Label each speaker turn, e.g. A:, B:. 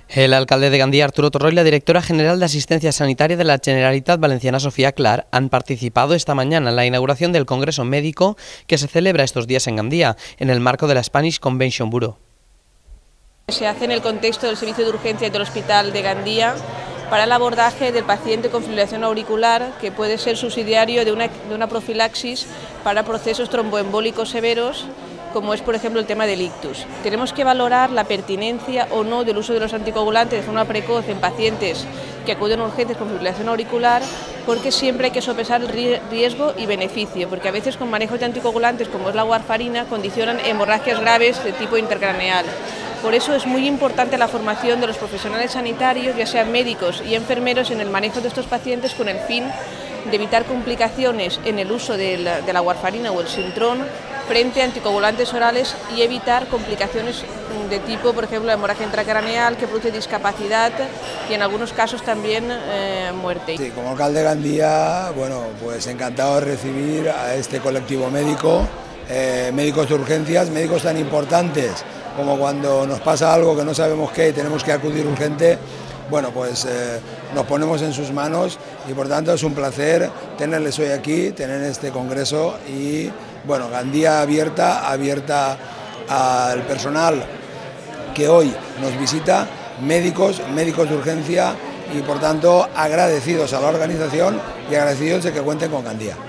A: El alcalde de Gandía, Arturo Torró, y la directora general de Asistencia Sanitaria de la Generalitat Valenciana, Sofía Clar, han participado esta mañana en la inauguración del Congreso Médico que se celebra estos días en Gandía, en el marco de la Spanish Convention Bureau.
B: Se hace en el contexto del servicio de urgencias del Hospital de Gandía para el abordaje del paciente con fibrilación auricular, que puede ser subsidiario de una profilaxis para procesos tromboembólicos severos, como es por ejemplo el tema del ictus. Tenemos que valorar la pertinencia o no del uso de los anticoagulantes de forma precoz en pacientes que acuden a urgencias con fibrilación auricular, porque siempre hay que sopesar el riesgo y beneficio, porque a veces con manejos de anticoagulantes como es la warfarina condicionan hemorragias graves de tipo intercraneal. Por eso es muy importante la formación de los profesionales sanitarios, ya sean médicos y enfermeros, en el manejo de estos pacientes con el fin de evitar complicaciones en el uso de la warfarina o el sintrón frente a anticoagulantes orales y evitar complicaciones de tipo, por ejemplo, la hemorragia intracraneal, que produce discapacidad y en algunos casos también muerte.
C: Sí, como alcalde de Gandía, bueno, pues encantado de recibir a este colectivo médico, médicos de urgencias, médicos tan importantes como cuando nos pasa algo que no sabemos qué y tenemos que acudir urgente. Bueno, pues nos ponemos en sus manos y por tanto es un placer tenerles hoy aquí, tener este congreso y bueno, Gandía abierta al personal que hoy nos visita, médicos de urgencia y por tanto agradecidos a la organización y agradecidos de que cuenten con Gandía.